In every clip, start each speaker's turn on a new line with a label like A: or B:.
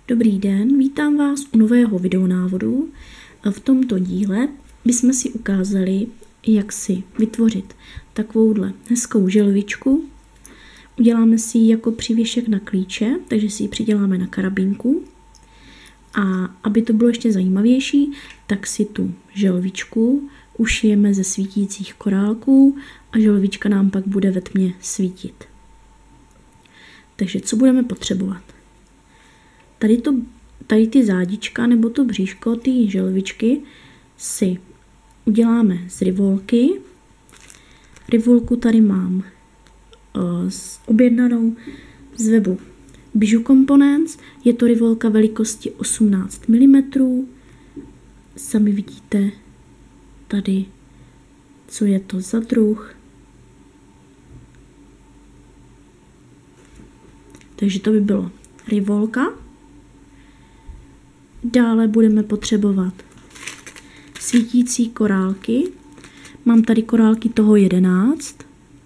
A: Dobrý den, vítám vás u nového videonávodu. V tomto díle bychom si ukázali, jak si vytvořit takovouhle hezkou želvičku. Uděláme si ji jako přívěšek na klíče, takže si ji přiděláme na karabínku. A aby to bylo ještě zajímavější, tak si tu želvičku ušijeme ze svítících korálků a želvička nám pak bude ve tmě svítit. Takže co budeme potřebovat? Tady ty zádička nebo to bříško, ty želvičky si uděláme z rivolky. Rivolku tady mám objednanou z webu Bijou Components. Je to rivolka velikosti 18 mm. Sami vidíte tady, co je to za druh. Takže to by bylo rivolka. Dále budeme potřebovat svítící korálky. Mám tady korálky toho 11.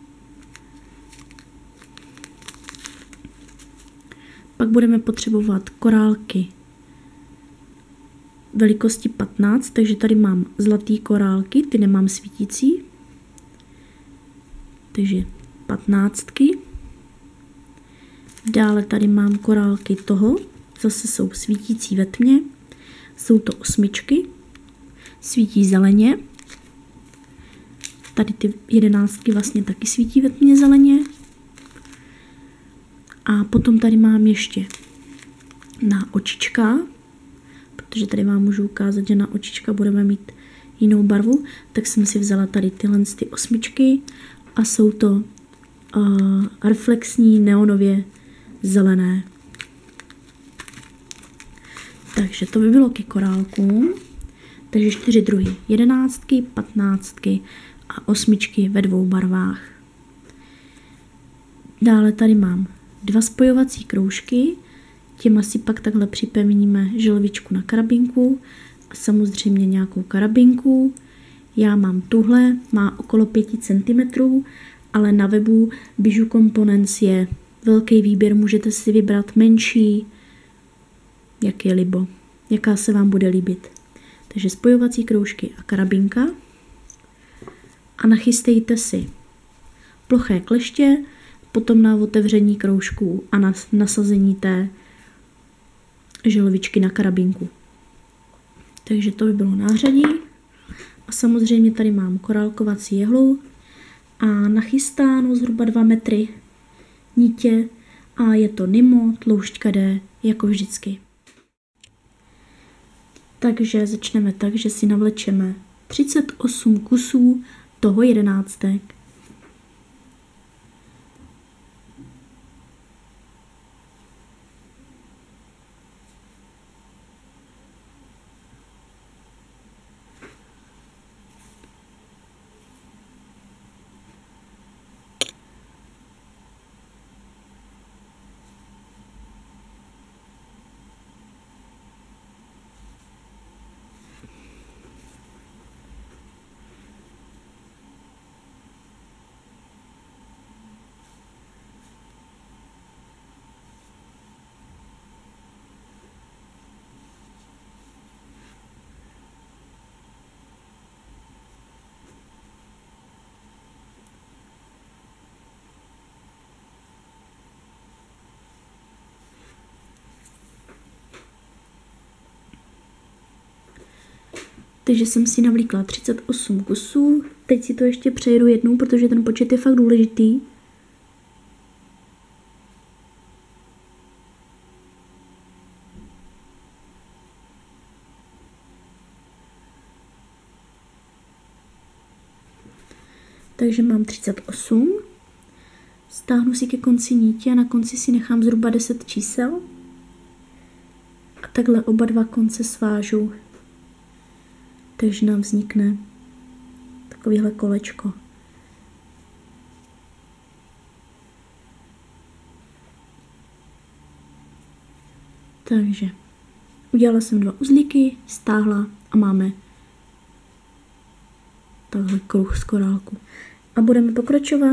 A: Pak budeme potřebovat korálky velikosti 15, takže tady mám zlatý korálky, ty nemám svítící. Takže 15. Dále tady mám korálky toho, zase jsou svítící ve tmě. Jsou to 8, svítí zeleně. Tady ty 11 vlastně taky svítí ve tmě zeleně. A potom tady mám ještě na očička, protože tady vám můžu ukázat, že na očička budeme mít jinou barvu, tak jsem si vzala tady tyhle 8 a jsou to reflexní neonově zelené. Takže to by bylo ke korálkům. Takže 4 druhy. 11, 15 a 8 ve 2 barvách. Dále tady mám 2 spojovací kroužky. Těma si pak takhle připevníme želvičku na karabinku a samozřejmě nějakou karabinku. Já mám tuhle, má okolo 5 cm, ale na webu Bijou Components je velký výběr, můžete si vybrat menší, jak je libo, jaká se vám bude líbit. Takže spojovací kroužky a karabinka. A nachystejte si ploché kleště, potom na otevření kroužků a na nasazení té želvičky na karabinku. Takže to by bylo nářadí. A samozřejmě tady mám korálkovací jehlu a nachystáno zhruba 2 metry nitě a je to Nimo, tloušťka D, jako vždycky. Takže začneme tak, že si navlečeme 38 kusů toho 11. Takže jsem si navlíkla 38 kusů. Teď si to ještě přejedu jednou, protože ten počet je fakt důležitý. Takže mám 38. Stáhnu si ke konci nítě a na konci si nechám zhruba 10 čísel. A takhle oba dva konce svážu. Takže nám vznikne takovéhle kolečko. Takže udělala jsem 2 uzlíky, stáhla a máme takhle kruh z korálku. A budeme pokračovat.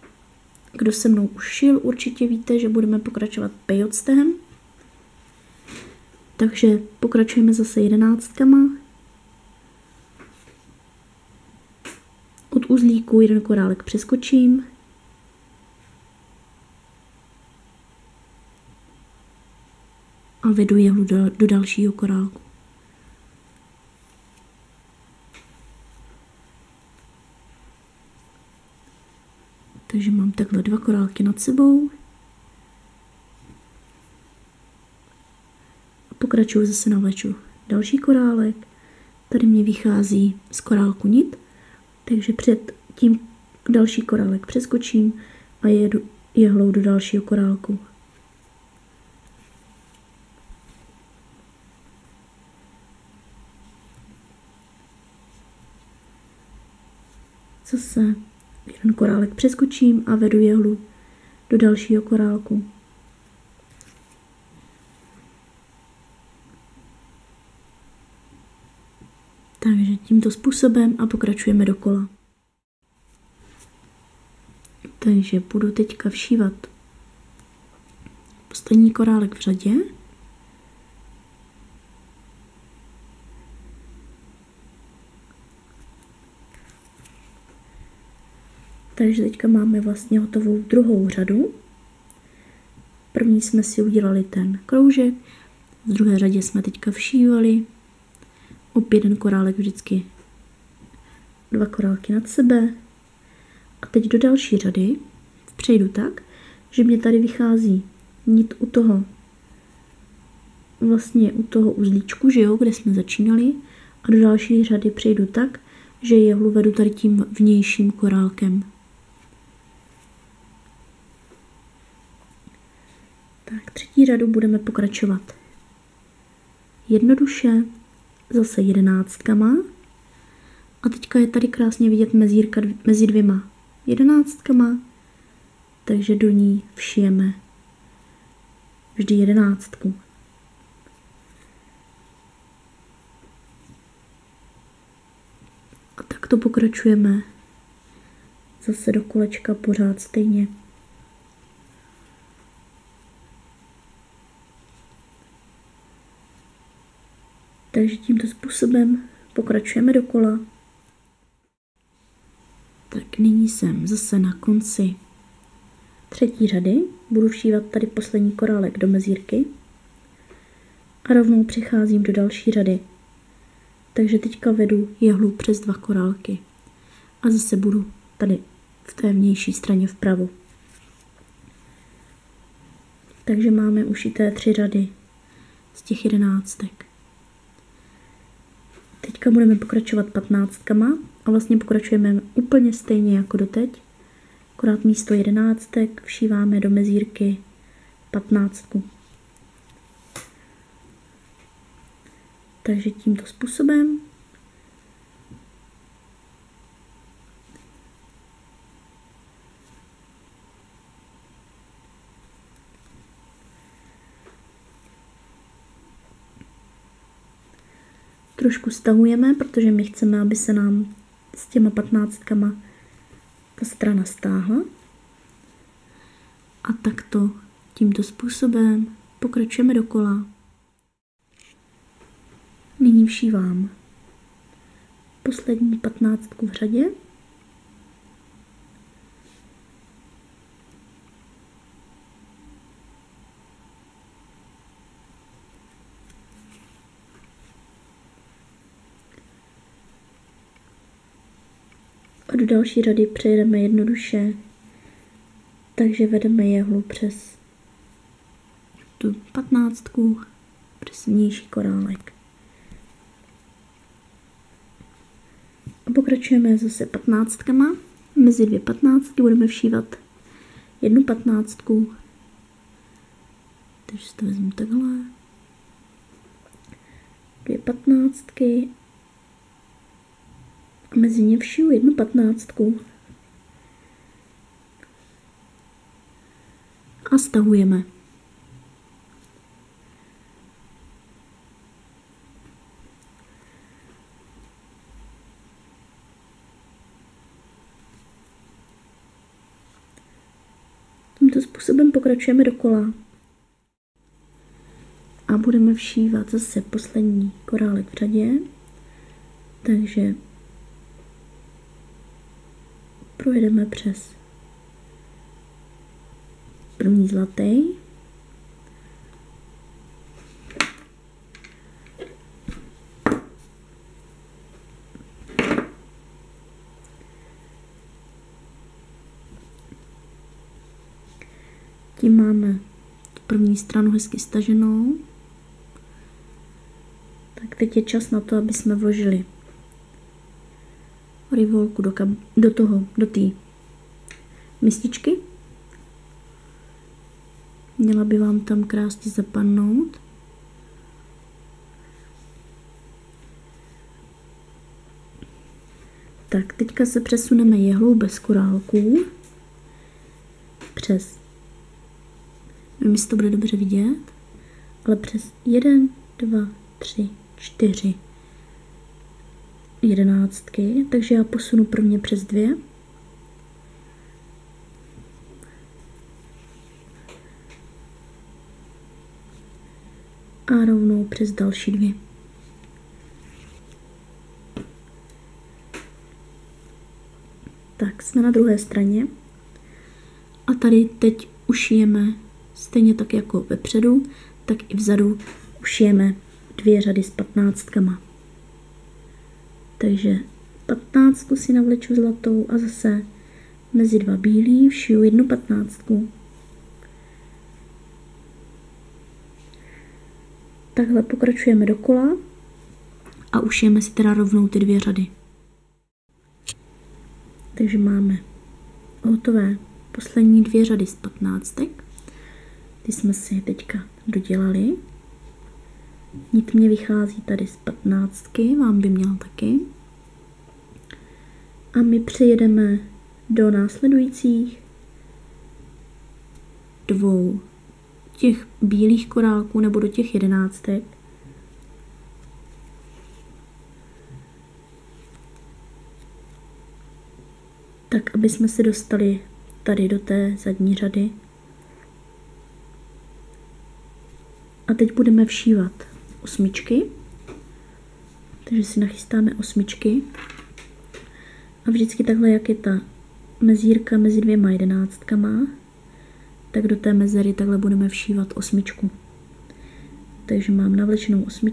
A: Kdo se mnou už šil, určitě víte, že budeme pokračovat pejoctem. Takže pokračujeme zase 11. Od uzlíku jeden korálek přeskočím. A vedu jehlu do dalšího korálku. Takže mám takhle 2 korálky nad sebou. A pokračuju zase navleču další korálek. Tady mě vychází z korálku nit, takže před tím další korálek přeskočím a jedu jehlou do dalšího korálku. Zase jeden korálek přeskočím a vedu jehlu do dalšího korálku. Takže tímto způsobem a pokračujeme dokola. Takže budu teďka všívat poslední korálek v řadě. Takže teďka máme vlastně hotovou druhou řadu. První jsme si udělali ten kroužek, v druhé řadě jsme teďka všívali opět jeden korálek, vždycky 2 korálky nad sebe. A teď do další řady přejdu tak, že mě tady vychází nit u toho uzlíčku, že jo, kde jsme začínali, a do další řady přejdu tak, že jehlu vedu tady tím vnějším korálkem. Tak, třetí řadu budeme pokračovat jednoduše, zase 11. A teďka je tady krásně vidět mezírka mezi 2 11, takže do ní všijeme vždy 11. A takto pokračujeme zase do kolečka pořád stejně. Takže tímto způsobem pokračujeme dokola. Tak nyní jsem zase na konci třetí řady. Budu všívat tady poslední korálek do mezírky a rovnou přecházím do další řady. Takže teďka vedu jehlu přes 2 korálky a zase budu tady v té vnější straně vpravo. Takže máme ušité 3 řady z těch 11. Teďka budeme pokračovat 15 a vlastně pokračujeme úplně stejně jako doteď. Akorát místo 11 všíváme do mezírky 15. Takže tímto způsobem. Trošku stahujeme, protože my chceme, aby se nám s těma 15 ta strana stáhla. A takto tímto způsobem pokračujeme dokola. Nyní všívám poslední 15 v řadě. A do další řady přejdeme jednoduše, takže vedeme jehlu přes tu 15, přes vnější korálek. A pokračujeme zase 15. Mezi 2 15 budeme všívat 1 15. Takže si to vezmu takhle. 2 15. A mezi ně všiju 1 15. A stahujeme. Tímto způsobem pokračujeme dokola. A budeme všívat zase poslední korálek v řadě. Takže projedeme přes první zlatý. Tím máme první stranu hezky staženou. Tak teď je čas na to, aby jsme vložili rivolku do té mističky. Měla by vám tam krásně zapadnout. Tak, teďka se přesuneme jehlou bez korálků přes, nevím, jestli to bude dobře vidět, ale přes 1, 2, 3, 4 jedenáctky, takže já posunu prvně přes 2. A rovnou přes další 2. Tak, jsme na druhé straně. A tady teď ušijeme stejně tak jako vepředu, tak i vzadu ušijeme 2 řady s 15. Takže 15 si navleču zlatou a zase mezi 2 bílý všiju 1 15. Takhle pokračujeme dokola a ušijeme si teda rovnou ty 2 řady. Takže máme hotové poslední 2 řady z 15. Ty jsme si teďka dodělali. Nit mě vychází tady z 15, vám by měla taky. A my přejedeme do následujících 2 těch bílých korálků nebo do těch 11. Tak, aby jsme se dostali tady do té zadní řady. A teď budeme všívat 8. Takže si nachystáme 8. A vždycky takhle, jak je ta mezírka mezi 2 jedenáctkama, tak do té mezery takhle budeme všívat 8. Takže mám navlečenou 8.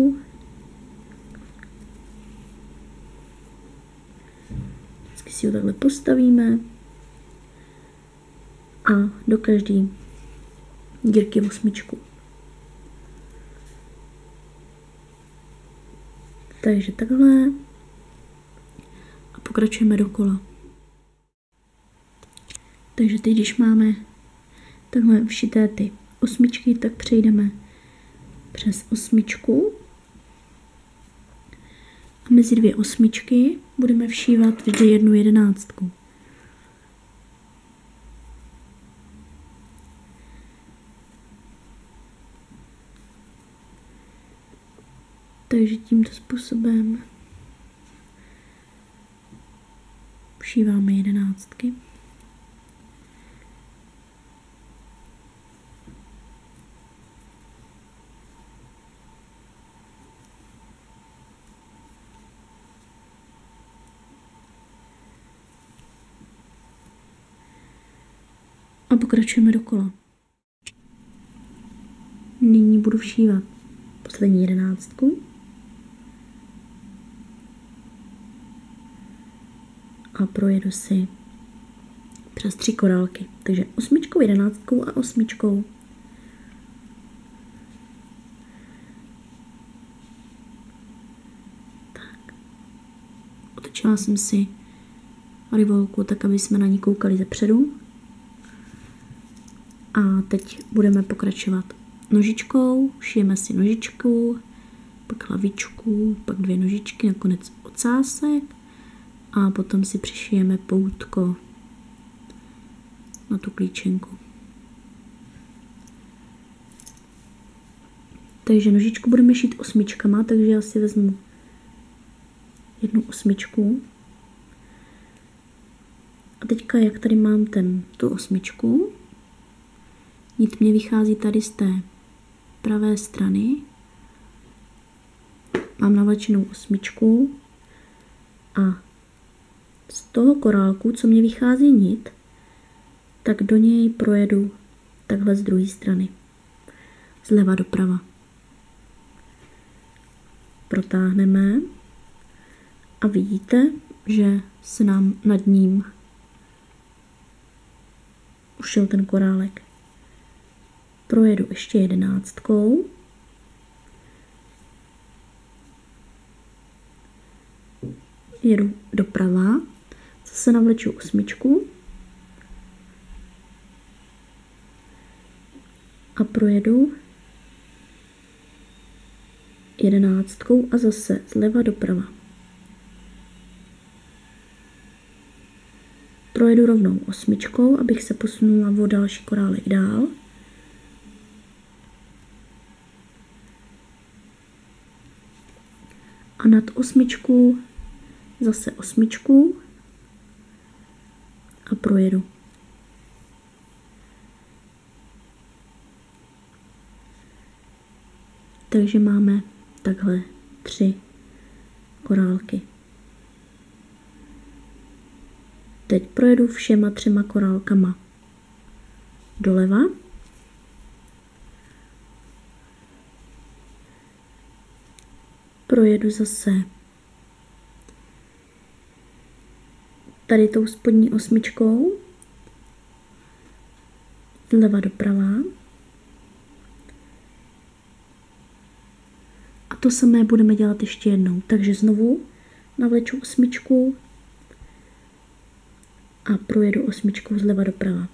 A: Vždycky si ho takhle postavíme a do každé dírky 8. Takže takhle a pokračujeme dokola. Takže teď, když máme takhle všité ty 8, tak přejdeme přes 8 a mezi 2 8 budeme všívat vždy 1 11. Takže tímto způsobem všíváme 11. A pokračujeme dokola. Nyní budu všívat poslední 11. A projedu si přes 3 korálky. Takže 8, 11 a 8. Tak. Otočila jsem si rivolku tak, aby jsme na ní koukali zepředu. A teď budeme pokračovat nožičkou, šijeme si nožičku, pak hlavičku, pak 2 nožičky, nakonec ocásek a potom si přišijeme poutko na tu klíčenku. Takže nožičku budeme šít 8, takže já si vezmu 1 8. A teďka, jak tady mám tu 8, nit mě vychází tady z té pravé strany mám navlečenou osmičku a z toho korálku, co mě vychází nit, tak do něj projedu takhle z druhé strany. Zleva doprava. Protáhneme a vidíte, že se nám nad ním ušil ten korálek. Projedu ještě 11. Jedu doprava, zase navleču osmičku a projedu 11. a zase zleva doprava. Projedu rovnou osmičkou, abych se posunula o další korálek dál. A nad osmičku zase osmičku a projedu. Takže máme takhle 3 korálky. Teď projedu všema 3 korálkama doleva. Projedu zase tady tou spodní osmičkou zleva doprava. A to samé budeme dělat ještě jednou. Takže znovu navleču osmičku a projedu osmičkou zleva doprava.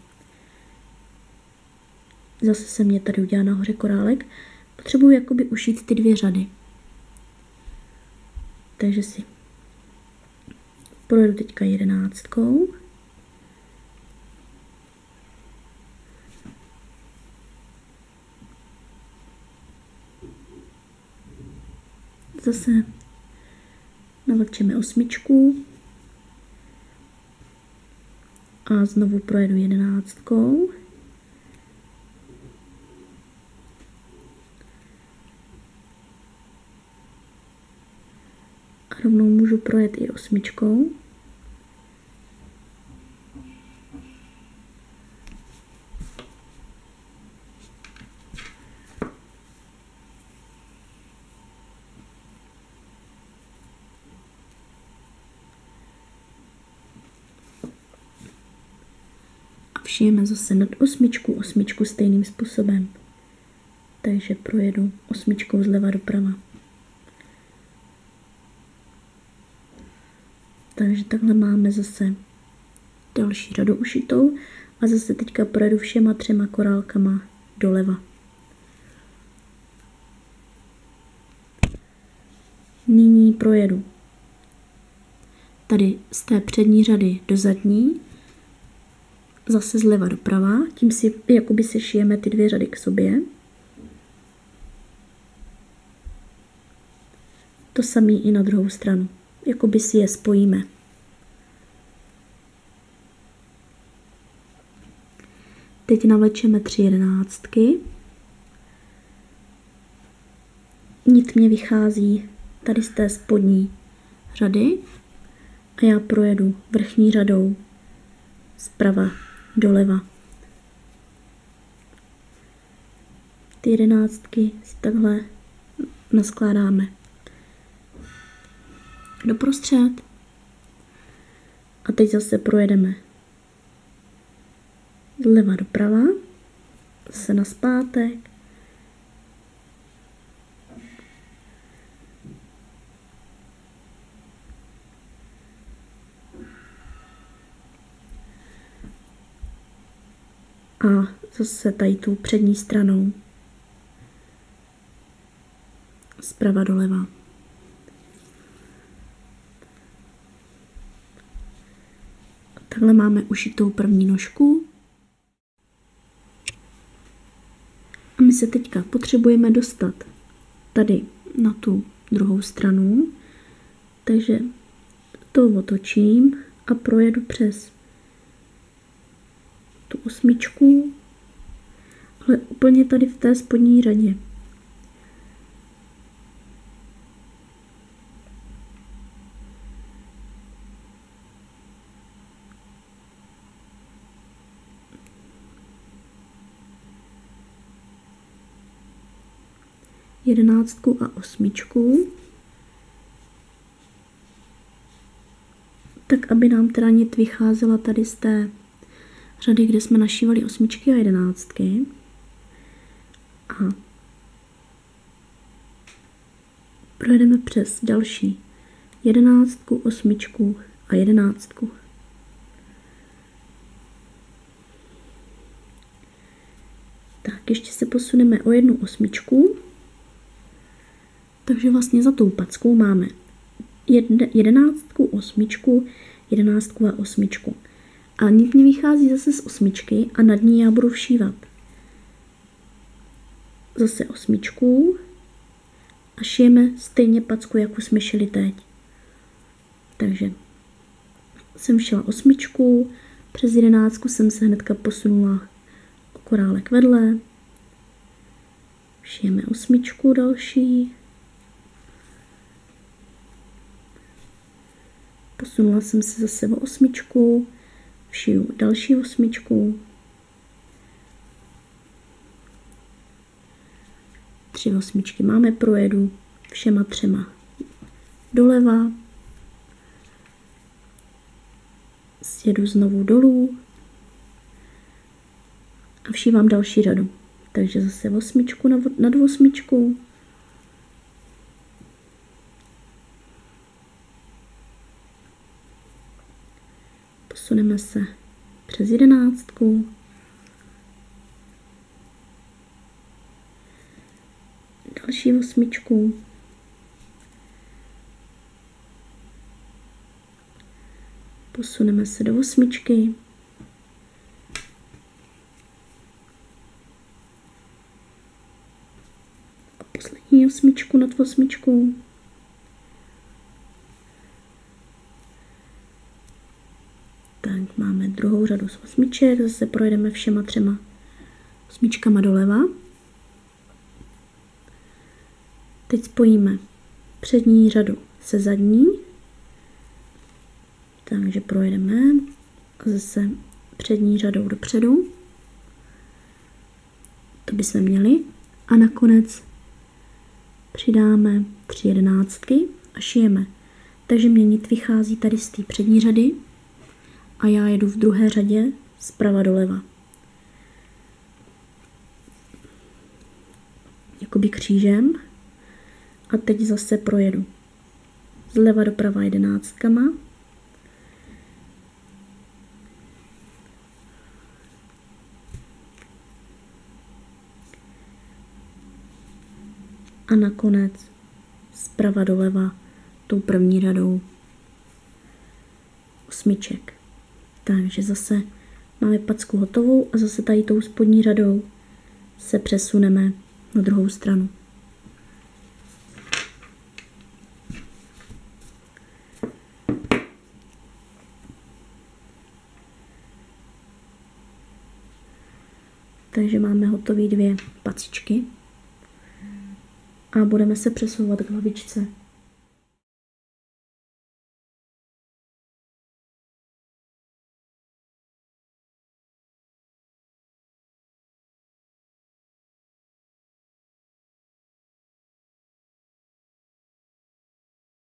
A: Zase se mě tady udělá nahoře korálek. Potřebuji jakoby ušít ty 2 řady. Takže si projedu teďka 11. Zase navlečeme osmičku a znovu projedu 11. A rovnou můžu projet i osmičkou. Všijeme zase nad osmičku stejným způsobem. Takže projedu osmičkou zleva doprava. Takže takhle máme zase další řadu ušitou a zase teďka projedu všema 3 korálkama doleva. Nyní projedu tady z té přední řady do zadní, zase zleva doprava, tím si jakoby sešijeme ty 2 řady k sobě. To samé i na druhou stranu, jakoby si je spojíme. Teď navlečeme 3 jedenáctky. Nit mě vychází tady z té spodní řady a já projedu vrchní řadou zprava doleva. Ty 11 si takhle naskládáme doprostřed a teď zase projedeme zleva doprava, zase nazpátek a zase tady tou přední stranou zprava doleva. Takhle máme ušitou první nožku. A my se teďka potřebujeme dostat tady na tu druhou stranu, takže to otočím a projedu přes tu osmičku, ale úplně tady v té spodní řadě. 11 a 8. Tak, aby nám teda nit vycházela tady z té řady, kde jsme našívali 8 a 11. A projedeme přes další 11, 8 a 11. Tak, ještě se posuneme o 1 8. Takže vlastně za tou packou máme 11, 8, 11 a 8. A nit mi vychází zase z 8 a nad ní já budu všívat zase 8 a šijeme stejně packu, jako jsme šili teď. Takže jsem šila 8, přes 11 jsem se hnedka posunula o korálek vedle, šijeme 8 další, posunula jsem se zase o 8, všiju další 8, tři 8 máme, projedu všema 3 doleva, sjedu znovu dolů a všívám další řadu. Takže zase 8 nad 8, posuneme se přes 11, další 8, posuneme se do 8, a poslední 8 nad 8, tak máme druhou řadu z 8, zase projedeme všema 3 8 doleva. Teď spojíme přední řadu se zadní, takže projedeme a zase přední řadou dopředu, to bychom měli, a nakonec přidáme 3 11 a šijeme. Takže mě nit vychází tady z té přední řady a já jedu v druhé řadě zprava doleva. Jakoby křížem. A teď zase projedu zleva doprava 11. A nakonec zprava doleva tou první řadou 8. Takže zase máme packu hotovou a zase tady tou spodní řadou se přesuneme na druhou stranu. Takže máme hotové 2 pacičky a budeme se přesouvat k hlavičce.